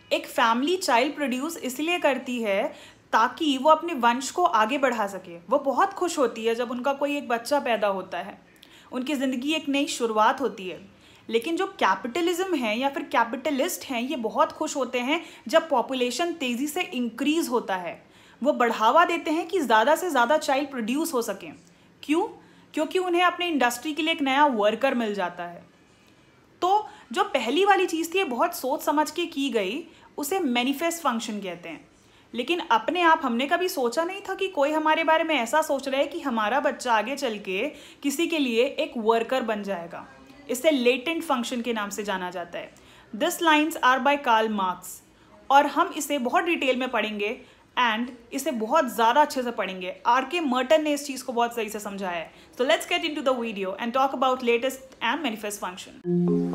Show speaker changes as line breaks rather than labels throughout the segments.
एक family child produce इसलिए करती है ताकि वो अपने वंश को आगे बढ़ा सके। वो बहुत खुश होती है जब उनका कोई एक बच्चा पैदा होता है, उनकी ज़िंदगी एक नई शुरुआत होती है। लेकिन जो कैपिटलिज्म है या फिर कैपिटलिस्ट हैं, ये बहुत खुश होते हैं जब पॉपुलेशन तेज़ी से इंक्रीज होता है। वो बढ़ावा देते हैं कि ज़्यादा से ज़्यादा चाइल्ड प्रोड्यूस हो सकें। क्यों? क्योंकि उन्हें अपने इंडस्ट्री के लिए एक नया वर्कर मिल जाता है। तो जो पहली वाली चीज़ थी ये बहुत सोच समझ के की गई, उसे मैनिफेस्ट फंक्शन कहते हैं। लेकिन अपने आप हमने कभी सोचा नहीं था कि कोई हमारे बारे में ऐसा सोच रहा है कि हमारा बच्चा आगे चल के किसी के लिए एक वर्कर बन जाएगा। इसे लेटेंट फंक्शन के नाम से जाना जाता है। This lines are by Karl Marx, और हम इसे बहुत डिटेल में पढ़ेंगे एंड इसे बहुत ज़्यादा अच्छे से पढ़ेंगे। आर.के. मर्टन ने इस चीज़ को बहुत सही से समझाया है। So let's get into the video and talk about latest and manifest function.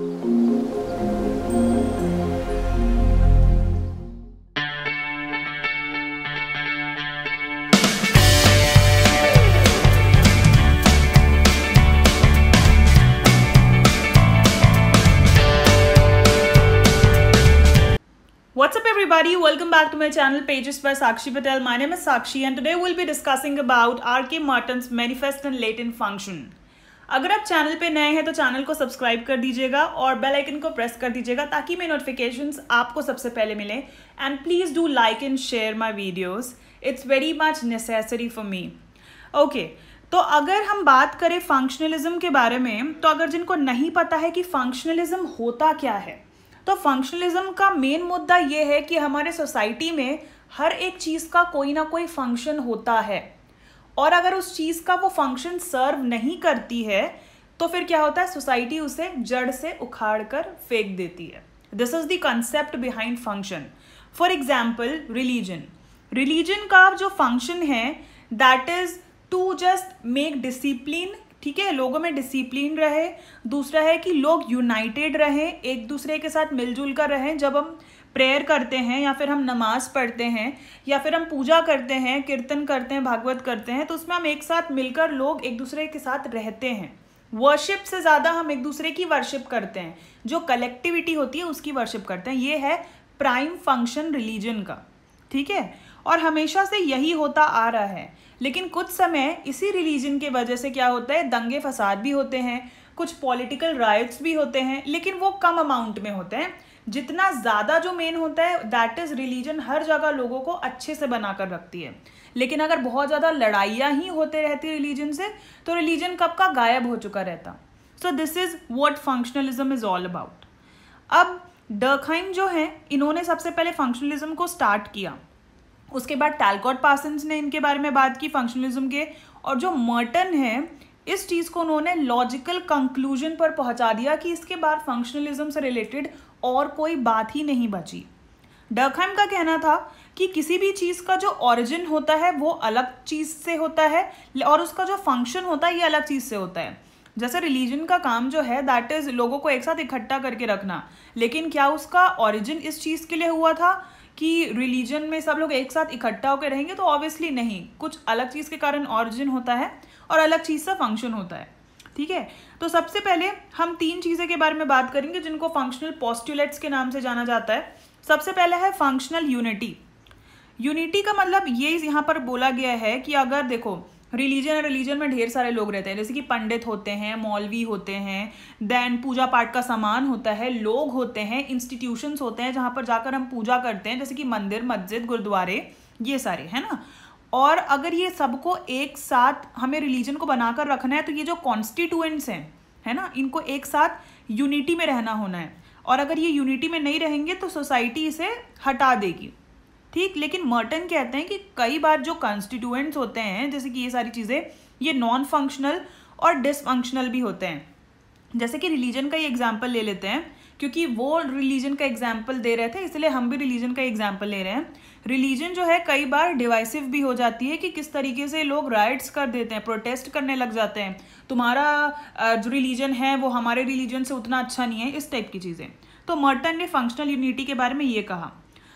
What's up everybody, welcome back to my channel Pages by Sakshi Patel. My name is Sakshi and today we'll be discussing about R.K. Martin's Manifest and Latent Function. अगर आप channel पे नए हैं तो channel को subscribe कर दीजिएगा और बेल आइकन को प्रेस कर दीजिएगा ताकि मेरे नोटिफिकेशंस आपको सबसे पहले मिले। And please do like and share my videos, it's very much necessary for me. Okay, तो अगर हम बात करें फंक्शनलिज्म के बारे में, तो अगर जिनको नहीं पता है कि फंक्शनलिज्म होता क्या है, तो फंक्शनलिज्म का मेन मुद्दा ये है कि हमारे सोसाइटी में हर एक चीज़ का कोई ना कोई फंक्शन होता है, और अगर उस चीज़ का वो फंक्शन सर्व नहीं करती है तो फिर क्या होता है, सोसाइटी उसे जड़ से उखाड़ कर फेंक देती है। This is the concept behind function. For example religion का जो फंक्शन है that is to just make discipline, ठीक है, लोगों में डिसिप्लिन रहे। दूसरा है कि लोग यूनाइटेड रहें, एक दूसरे के साथ मिलजुल कर रहें। जब हम प्रेयर करते हैं या फिर हम नमाज पढ़ते हैं या फिर हम पूजा करते हैं, कीर्तन करते हैं, भागवत करते हैं, तो उसमें हम एक साथ मिलकर लोग एक दूसरे के साथ रहते हैं। वर्शिप से ज़्यादा हम एक दूसरे की वर्शिप करते हैं, जो कलेक्टिविटी होती है उसकी वर्शिप करते हैं। ये है प्राइम फंक्शन रिलीजन का, ठीक है, और हमेशा से यही होता आ रहा है। लेकिन कुछ समय इसी रिलीजन के वजह से क्या होता है, दंगे फसाद भी होते हैं, कुछ पॉलिटिकल राइट्स भी होते हैं, लेकिन वो कम अमाउंट में होते हैं। जितना ज़्यादा जो मेन होता है दैट इज़ रिलीजन हर जगह लोगों को अच्छे से बना कर रखती है। लेकिन अगर बहुत ज़्यादा लड़ाइयाँ ही होते रहती रिलीजन से, तो रिलीजन कब का गायब हो चुका रहता। So this is what functionalism is all about. अब डर्कहाइम जो है, इन्होंने सबसे पहले फंक्शनलिज्म को स्टार्ट किया। उसके बाद टैलकॉट पार्सन्स ने इनके बारे में बात की फंक्शनलिज्म के, और जो मर्टन है इस चीज़ को उन्होंने लॉजिकल कंक्लूजन पर पहुंचा दिया कि इसके बाद फंक्शनलिज्म से रिलेटेड और कोई बात ही नहीं बची। डर्कहाइम का कहना था कि किसी भी चीज़ का जो ओरिजिन होता है वो अलग चीज़ से होता है और उसका जो फंक्शन होता है ये अलग चीज़ से होता है। जैसे रिलीजन का काम जो है दैट इज़ लोगों को एक साथ इकट्ठा करके रखना, लेकिन क्या उसका ओरिजिन इस चीज़ के लिए हुआ था कि रिलीजन में सब लोग एक साथ इकट्ठा होकर रहेंगे? तो ऑब्वियसली नहीं, कुछ अलग चीज़ के कारण ओरिजिन होता है और अलग चीज़ से फंक्शन होता है, ठीक है। तो सबसे पहले हम तीन चीज़ें के बारे में बात करेंगे जिनको फंक्शनल पोस्टुलेट्स के नाम से जाना जाता है। सबसे पहले है फंक्शनल यूनिटी। यूनिटी का मतलब ये यहाँ पर बोला गया है कि अगर देखो रिलीजन में ढेर सारे लोग रहते हैं, जैसे कि पंडित होते हैं, मौलवी होते हैं, देन पूजा पाठ का सामान होता है, लोग होते हैं, इंस्टीट्यूशंस होते हैं जहाँ पर जाकर हम पूजा करते हैं, जैसे कि मंदिर, मस्जिद, गुरुद्वारे, ये सारे, है ना। और अगर ये सबको एक साथ हमें रिलीजन को बनाकर रखना है तो ये जो कॉन्स्टिट्यूएंट्स हैं, है ना, इनको एक साथ यूनिटी में रहना होना है। और अगर ये यूनिटी में नहीं रहेंगे तो सोसाइटी इसे हटा देगी, ठीक। लेकिन मर्टन कहते हैं कि कई बार जो कॉन्स्टिट्यूएंट्स होते हैं, जैसे कि ये सारी चीज़ें, ये नॉन फंक्शनल और डिसफंक्शनल भी होते हैं। जैसे कि रिलीजन का ही एग्जाम्पल ले लेते हैं, क्योंकि वो रिलीजन का एग्जाम्पल दे रहे थे इसलिए हम भी रिलीजन का एग्जाम्पल ले रहे हैं। रिलीजन जो है कई बार डिवाइसिव भी हो जाती है कि किस तरीके से लोग राइट्स कर देते हैं, प्रोटेस्ट करने लग जाते हैं, तुम्हारा जो रिलीजन है वो हमारे रिलीजन से उतना अच्छा नहीं है, इस टाइप की चीज़ें। तो मर्टन ने फंक्शनल यूनिटी के बारे में ये कहा।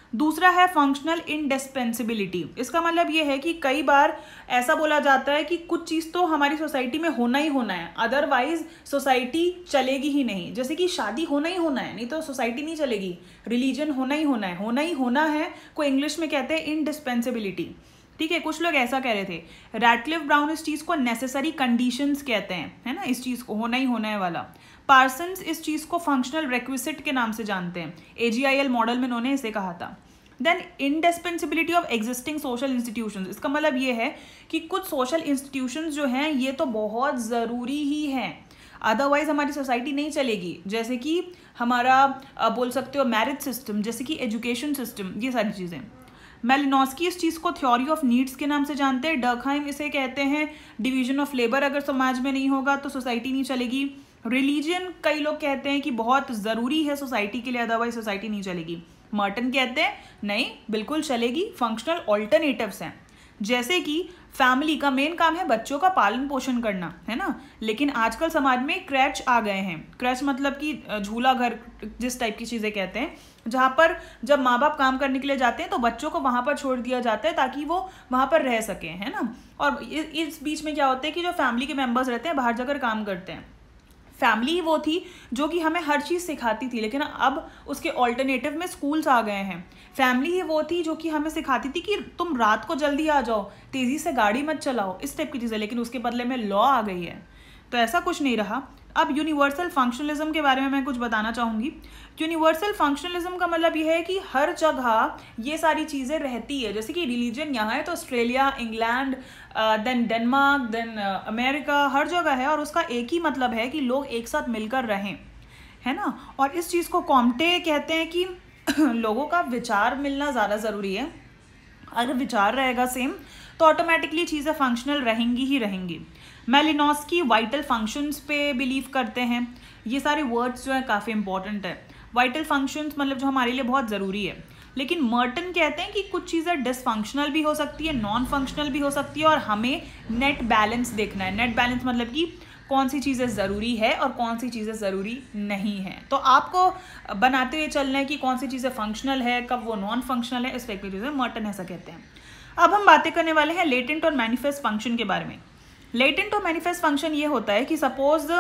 दूसरा है फंक्शनल इंडिस्पेंसिबिलिटी। इसका मतलब ये है कि कई बार ऐसा बोला जाता है कि कुछ चीज़ तो हमारी सोसाइटी में होना ही होना है, अदरवाइज सोसाइटी चलेगी ही नहीं। जैसे कि शादी होना ही होना है, नहीं तो सोसाइटी नहीं चलेगी। रिलीजन होना ही होना है, होना ही होना है को इंग्लिश में कहते हैं इंडिस्पेंसिबिलिटी। ठीक है, कुछ लोग ऐसा कह रहे थे। रैटक्लिफ ब्राउन इस चीज़ को नेसेसरी कंडीशंस कहते हैं, है ना, इस चीज़ को होना ही होना है वाला। पार्सन्स इस चीज़ को फंक्शनल रिक्विजिट के नाम से जानते हैं, AGIL मॉडल में उन्होंने इसे कहा था। Then indispensability of existing social institutions. इसका मतलब ये है कि कुछ सोशल इंस्टीट्यूशंस जो हैं ये तो बहुत ज़रूरी ही हैं, अदरवाइज हमारी सोसाइटी नहीं चलेगी। जैसे कि हमारा बोल सकते हो मैरिज सिस्टम, जैसे कि एजुकेशन सिस्टम, ये सारी चीज़ें। मेलिनोस्की इस चीज़ को थ्योरी ऑफ नीड्स के नाम से जानते हैं। डर्कहाइम इसे कहते हैं डिवीजन ऑफ लेबर। अगर समाज में नहीं होगा तो सोसाइटी नहीं चलेगी। रिलीजन कई लोग कहते हैं कि बहुत ज़रूरी है सोसाइटी के लिए, अदरवाइज सोसाइटी नहीं चलेगी। मर्टन कहते हैं नहीं, बिल्कुल चलेगी। फंक्शनल ऑल्टरनेटिव्स हैं, जैसे कि फैमिली का मेन काम है बच्चों का पालन पोषण करना, है ना, लेकिन आजकल समाज में क्रैच आ गए हैं। क्रैच मतलब कि झूला घर, जिस टाइप की चीज़ें कहते हैं, जहाँ पर जब माँ बाप काम करने के लिए जाते हैं तो बच्चों को वहाँ पर छोड़ दिया जाता है ताकि वो वहाँ पर रह सकें, है ना। और इस बीच में क्या होता है कि जो फैमिली के मेम्बर्स रहते हैं बाहर जाकर काम करते हैं। फैमिली ही वो थी जो कि हमें हर चीज़ सिखाती थी, लेकिन अब उसके ऑल्टरनेटिव में स्कूल्स आ गए हैं। फैमिली ही वो थी जो कि हमें सिखाती थी कि तुम रात को जल्दी आ जाओ, तेज़ी से गाड़ी मत चलाओ, इस टाइप की चीज़ें, लेकिन उसके बदले में लॉ आ गई है। तो ऐसा कुछ नहीं रहा। अब यूनिवर्सल फंक्शनलिज्म के बारे में मैं कुछ बताना चाहूँगी। यूनिवर्सल फंक्शनलिज्म का मतलब यह है कि हर जगह ये सारी चीज़ें रहती है। जैसे कि रिलीजन यहाँ है तो Australia, England, then Denmark, then America, हर जगह है, और उसका एक ही मतलब है कि लोग एक साथ मिलकर रहें, है ना। और इस चीज़ को कॉम्टे कहते हैं कि लोगों का विचार मिलना ज़्यादा ज़रूरी है। अगर विचार रहेगा सेम तो ऑटोमेटिकली चीज़ें फंक्शनल रहेंगी ही रहेंगी। मेलिनोस्की वाइटल फंक्शंस पे बिलीव करते हैं। ये सारे वर्ड्स जो है काफ़ी इंपॉर्टेंट है। वाइटल फंक्शंस मतलब जो हमारे लिए बहुत ज़रूरी है। लेकिन मर्टन कहते हैं कि कुछ चीज़ें डिसफंक्शनल भी हो सकती है, नॉन फंक्शनल भी हो सकती है, और हमें नेट बैलेंस देखना है। नेट बैलेंस मतलब कि कौन सी चीज़ें ज़रूरी है और कौन सी चीज़ें ज़रूरी नहीं है। तो आपको बनाते हुए चलना है कि कौन सी चीज़ें फंक्शनल है, कब वो नॉन फंक्शनल है, इस टाइप की चीज़ें मर्टन ऐसा कहते हैं। अब हम बातें करने वाले हैं लेटेंट और मैनिफेस्ट फंक्शन के बारे में। लेटेंट और मैनिफेस्ट फंक्शन ये होता है कि सपोज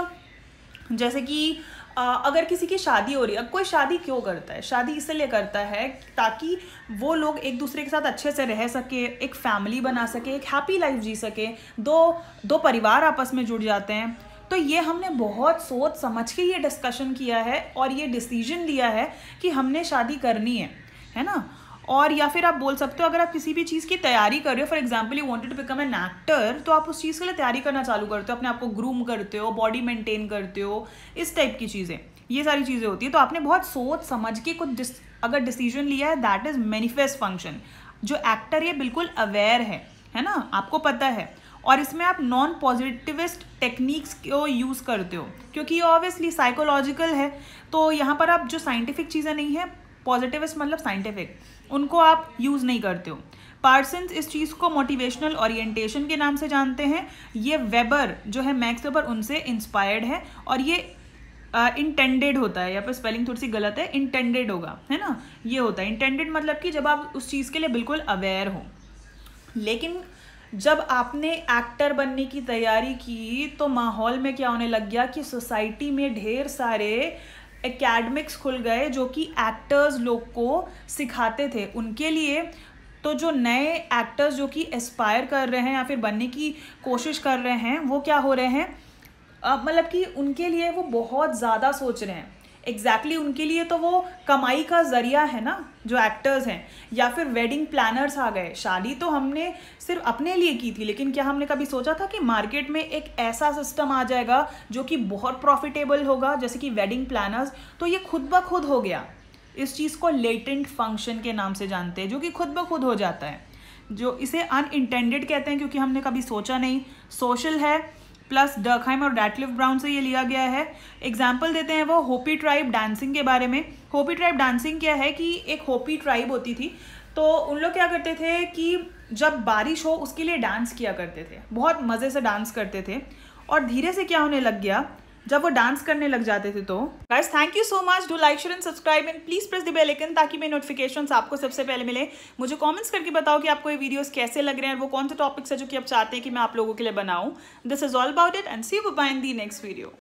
जैसे कि अगर किसी की शादी हो रही है। अब कोई शादी क्यों करता है? शादी इसलिए करता है ताकि वो लोग एक दूसरे के साथ अच्छे से रह सके, एक फैमिली बना सके, एक हैप्पी लाइफ जी सके, दो परिवार आपस में जुड़ जाते हैं। तो ये हमने बहुत सोच समझ के ये डिस्कशन किया है और ये डिसीजन लिया है कि हमने शादी करनी है ना। और या फिर आप बोल सकते हो अगर आप किसी भी चीज़ की तैयारी कर रहे हो, for example you wanted to become an actor, तो आप उस चीज़ के लिए तैयारी करना चालू करते हो, अपने आप को ग्रूम करते हो, बॉडी मेंटेन करते हो, इस टाइप की चीज़ें, ये सारी चीज़ें होती है। तो आपने बहुत सोच समझ के कुछ अगर डिसीजन लिया है, दैट इज़ मैनिफेस्ट फंक्शन। जो एक्टर है बिल्कुल अवेयर है ना, आपको पता है, और इसमें आप नॉन पॉजिटिविस्ट टेक्निक्स को यूज़ करते हो क्योंकि ये ऑब्वियसली साइकोलॉजिकल है। तो यहाँ पर आप जो साइंटिफिक चीज़ें नहीं है, पॉजिटिविस्ट मतलब साइंटिफिक, उनको आप यूज़ नहीं करते हो। पार्सन्स इस चीज़ को मोटिवेशनल ओरिएंटेशन के नाम से जानते हैं। ये वेबर जो है, मैक्स वेबर, उनसे इंस्पायर्ड है, और ये इंटेंडेड होता है। यहाँ पर स्पेलिंग थोड़ी सी गलत है, इंटेंडेड होगा, है ना। ये होता है इंटेंडेड मतलब कि जब आप उस चीज़ के लिए बिल्कुल अवेयर हो। लेकिन जब आपने एक्टर बनने की तैयारी की तो माहौल में क्या होने लग गया कि सोसाइटी में ढेर सारे एकेडमिक्स खुल गए जो कि एक्टर्स लोग को सिखाते थे उनके लिए। तो जो नए एक्टर्स जो कि एस्पायर कर रहे हैं या फिर बनने की कोशिश कर रहे हैं, वो क्या हो रहे हैं, मतलब कि उनके लिए वो बहुत ज़्यादा सोच रहे हैं। एग्जैक्टली उनके लिए तो वो कमाई का ज़रिया है ना, जो एक्टर्स हैं। या फिर वेडिंग प्लानर्स आ गए। शादी तो हमने सिर्फ अपने लिए की थी, लेकिन क्या हमने कभी सोचा था कि मार्केट में एक ऐसा सिस्टम आ जाएगा जो कि बहुत प्रॉफिटेबल होगा, जैसे कि वेडिंग प्लानर्स। तो ये खुद ब खुद हो गया। इस चीज़ को लेटेंट फंक्शन के नाम से जानते हैं, जो कि खुद ब खुद हो जाता है। जो इसे अनइंटेंडेड कहते हैं क्योंकि हमने कभी सोचा नहीं। सोशल है, प्लस डर्कहाइम और रैटक्लिफ ब्राउन से ये लिया गया है। एग्जाम्पल देते हैं वो होपी ट्राइब डांसिंग के बारे में। होपी ट्राइब डांसिंग क्या है कि एक होपी ट्राइब होती थी, तो उन लोग क्या करते थे कि जब बारिश हो उसके लिए डांस किया करते थे, बहुत मज़े से डांस करते थे। और धीरे से क्या होने लग गया, जब वो डांस करने लग जाते थे। तो guys thank you so much, do like share and subscribe and please press the bell icon ताकि मेरे नोटिफिकेशंस आपको सबसे पहले मिले। मुझे कमेंट्स करके बताओ कि आपको ये वीडियोस कैसे लग रहे हैं, वो कौन से टॉपिक्स है जो कि आप चाहते हैं कि मैं आप लोगों के लिए बनाऊं। This is all about it and see you bye in the next video.